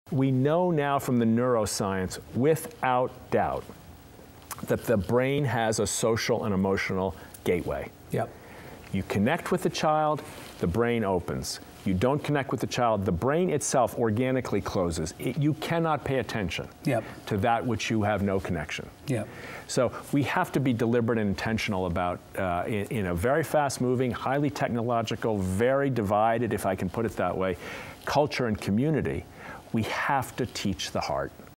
We know now from the neuroscience, without doubt, that the brain has a social and emotional gateway. Yep. You connect with the child, the brain opens. You don't connect with the child, the brain itself organically closes. You cannot pay attention to that which you have no connection. So we have to be deliberate and intentional about, in a very fast-moving, highly technological, very divided, if I can put it that way, culture and community, we have to teach the heart.